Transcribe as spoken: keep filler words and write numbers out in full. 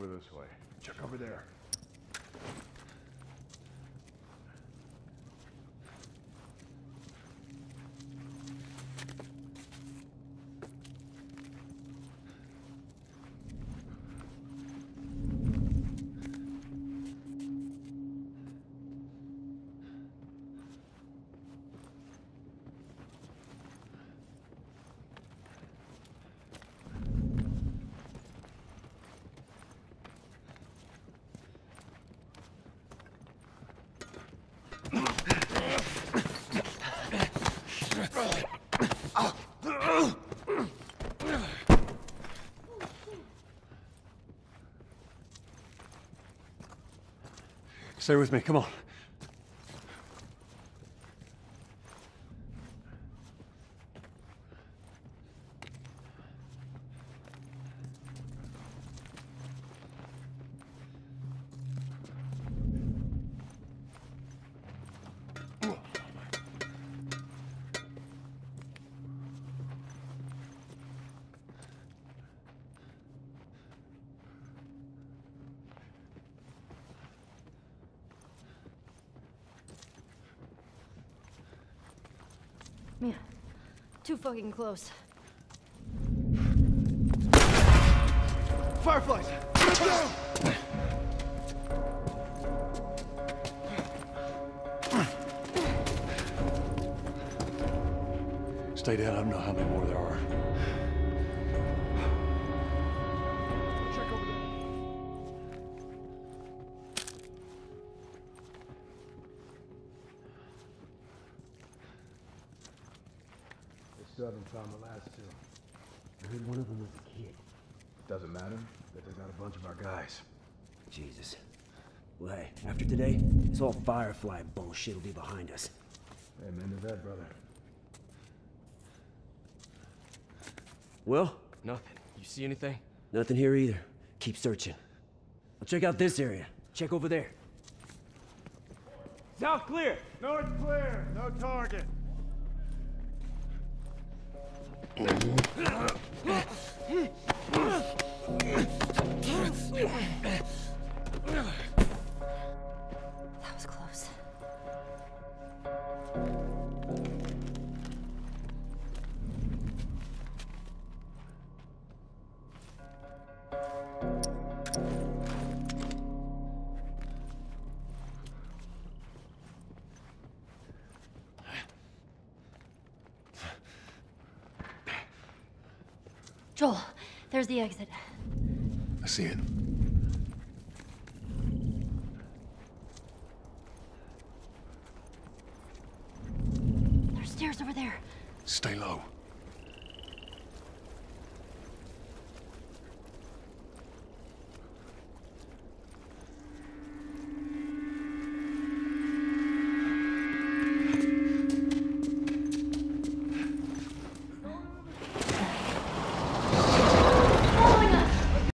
over this way. Check over there. Stay with me, come on. Man, too fucking close. Fireflies! Stay down, I don't know how many more there are. Check over there. Still haven't found the last two. I heard one of them was a kid. Doesn't matter, but they got a bunch of our guys. Jesus. Well, hey, after today, this whole Firefly bullshit will be behind us. Amen to that, brother. Well? Nothing. You see anything? Nothing here either. Keep searching. I'll check out this area. Check over there. South clear! North clear! No target! That was close. Joel, there's the exit. I see it. There's stairs over there. Stay low.